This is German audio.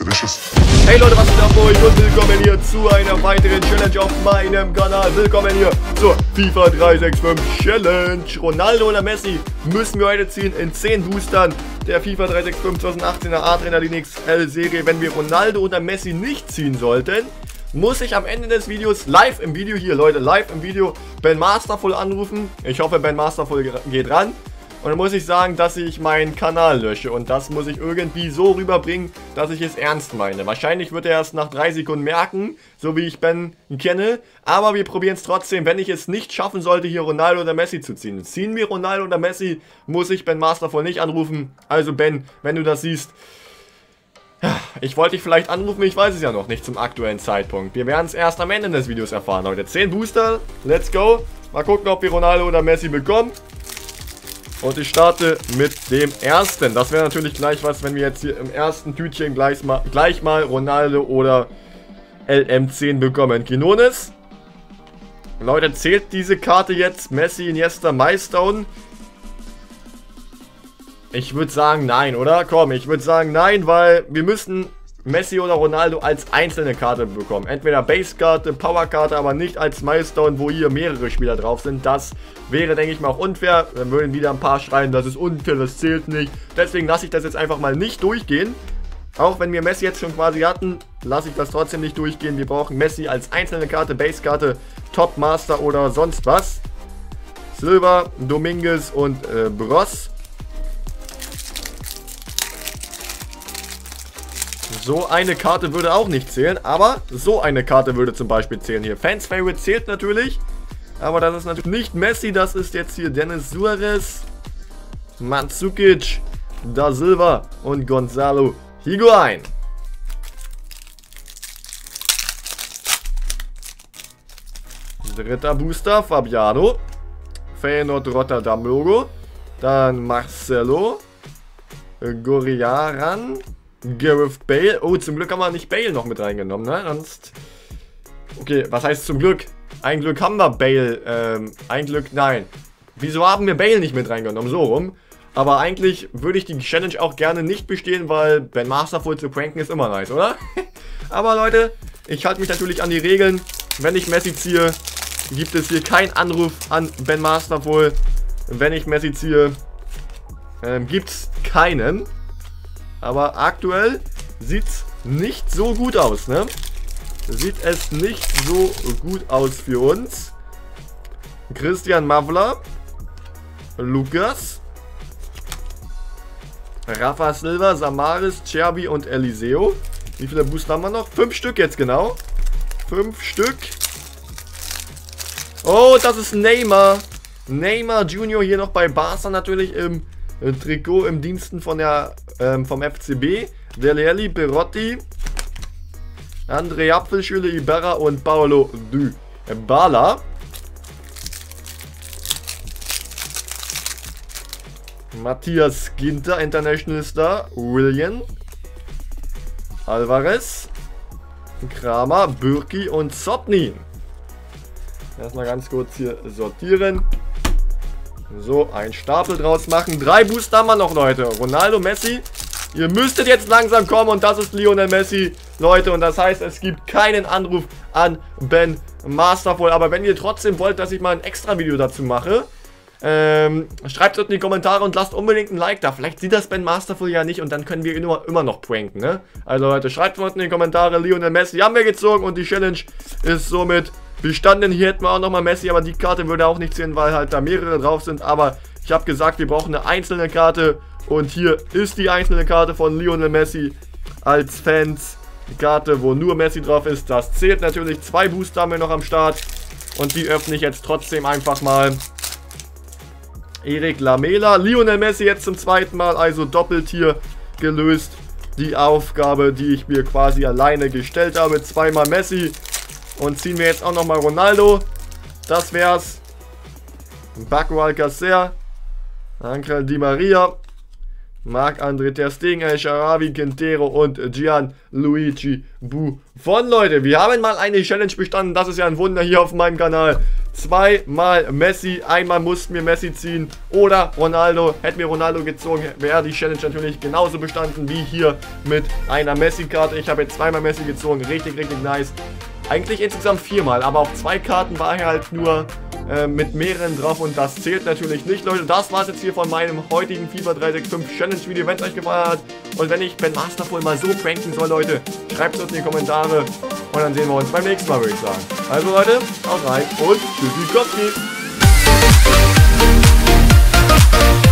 Delicious. Hey Leute, was geht ab bei euch und willkommen hier zu einer weiteren Challenge auf meinem Kanal. Willkommen hier zur FIFA 365 Challenge. Ronaldo oder Messi müssen wir heute ziehen in 10 Boostern der FIFA 365 2018er Adrenalin XL Serie. Wenn wir Ronaldo oder Messi nicht ziehen sollten, muss ich am Ende des Videos live im Video hier, Leute, live im Video Ben Masterful anrufen. Ich hoffe, Ben Masterful geht ran. Und dann muss ich sagen, dass ich meinen Kanal lösche. Und das muss ich irgendwie so rüberbringen, dass ich es ernst meine. Wahrscheinlich wird er erst nach 3 Sekunden merken, so wie ich Ben kenne. Aber wir probieren es trotzdem, wenn ich es nicht schaffen sollte, hier Ronaldo oder Messi zu ziehen. Ziehen wir Ronaldo oder Messi, muss ich Ben Masterful nicht anrufen. Also Ben, wenn du das siehst, ich wollte dich vielleicht anrufen, ich weiß es ja noch nicht zum aktuellen Zeitpunkt. Wir werden es erst am Ende des Videos erfahren, Leute. 10 Booster, let's go. Mal gucken, ob wir Ronaldo oder Messi bekommen. Und ich starte mit dem ersten. Das wäre natürlich gleich was, wenn wir jetzt hier im ersten Tütchen gleich mal Ronaldo oder LM10 bekommen. Quinones. Leute, zählt diese Karte jetzt Messi, Iniesta, Milestone? Ich würde sagen nein, oder? Komm, ich würde sagen nein, weil wir müssen Messi oder Ronaldo als einzelne Karte bekommen. Entweder Base-Karte, Power-Karte, aber nicht als Milestone, wo hier mehrere Spieler drauf sind. Das wäre, denke ich mal, auch unfair. Dann würden wieder ein paar schreien, das ist unfair, das zählt nicht. Deswegen lasse ich das jetzt einfach mal nicht durchgehen. Auch wenn wir Messi jetzt schon quasi hatten, lasse ich das trotzdem nicht durchgehen. Wir brauchen Messi als einzelne Karte, Base-Karte, Top, Master oder sonst was. Silva, Dominguez und Bros. So eine Karte würde auch nicht zählen, aber so eine Karte würde zum Beispiel zählen hier. Fans Favorite zählt natürlich, aber das ist natürlich nicht Messi, das ist jetzt hier Denis Suarez, Mandzukic, Da Silva und Gonzalo Higuain. Dritter Booster, Fabiano, Feyenoord Rotterdam Logo, dann Marcelo, Goriaran, Gareth Bale. Oh, zum Glück haben wir nicht Bale noch mit reingenommen, ne? Sonst. Okay, was heißt zum Glück? Ein Glück haben wir Bale. Ein Glück, nein. Wieso haben wir Bale nicht mit reingenommen? So rum. Aber eigentlich würde ich die Challenge auch gerne nicht bestehen, weil Ben Masterful zu pranken ist immer nice, oder? Aber Leute, ich halte mich natürlich an die Regeln. Wenn ich Messi ziehe, gibt es hier keinen Anruf an Ben Masterful. Wenn ich Messi ziehe, gibt es keinen. Aber aktuell sieht es nicht so gut aus, ne? Sieht es nicht so gut aus für uns. Christian Mavla, Lukas, Rafa Silva, Samaris, Cherby und Eliseo. Wie viele Booster haben wir noch? 5 Stück jetzt genau. 5 Stück. Oh, das ist Neymar. Neymar Junior hier noch bei Barca natürlich im Trikot im Diensten von der, vom FCB. Dele Perotti, André Apfelschüle, Ibarra und Paolo Dybala. Matthias Ginter, International Star. William Alvarez, Kramer, Bürki und Sopni. Erstmal ganz kurz hier sortieren. So, einen Stapel draus machen. 3 Booster haben wir noch, Leute. Ronaldo, Messi. Ihr müsstet jetzt langsam kommen und das ist Lionel Messi, Leute. Und das heißt, es gibt keinen Anruf an Ben Masterful. Aber wenn ihr trotzdem wollt, dass ich mal ein extra Video dazu mache, schreibt es in die Kommentare und lasst unbedingt ein Like da. Vielleicht sieht das Ben Masterful ja nicht und dann können wir ihn immer noch pranken, ne? Also Leute, schreibt unten in die Kommentare. Lionel Messi haben wir gezogen und die Challenge ist somit bestanden. Hier hätten wir auch nochmal Messi, aber die Karte würde auch nicht zählen, weil halt da mehrere drauf sind. Aber ich habe gesagt, wir brauchen eine einzelne Karte. Und hier ist die einzelne Karte von Lionel Messi als Fans. Die Karte, wo nur Messi drauf ist. Das zählt natürlich. 2 Booster haben wir noch am Start. Und die öffne ich jetzt trotzdem einfach mal. Erik Lamela. Lionel Messi jetzt zum zweiten Mal. Also doppelt hier gelöst. Die Aufgabe, die ich mir quasi alleine gestellt habe. 2-mal Messi. Und ziehen wir jetzt auch nochmal Ronaldo. Das wär's. Paco Alcacer. Ángel Di Maria. Marc-André ter Stegen, El Shaarawy, Quintero und Gianluigi Buffon. Leute, wir haben mal eine Challenge bestanden. Das ist ja ein Wunder hier auf meinem Kanal. zweimal Messi. Einmal mussten wir Messi ziehen oder Ronaldo. Hätten wir Ronaldo gezogen, wäre die Challenge natürlich genauso bestanden wie hier mit einer Messi-Karte. Ich habe jetzt zweimal Messi gezogen. Richtig, richtig nice. Eigentlich insgesamt 4-mal, aber auf 2 Karten war er halt nur mit mehreren drauf und das zählt natürlich nicht, Leute. Das war es jetzt hier von meinem heutigen FIFA 365 Challenge Video. Wenn es euch gefallen hat und wenn ich Ben Masterful mal so pranken soll, Leute, schreibt es uns in die Kommentare und dann sehen wir uns beim nächsten Mal, würde ich sagen. Also Leute, haut rein und tschüssi, Kopfki.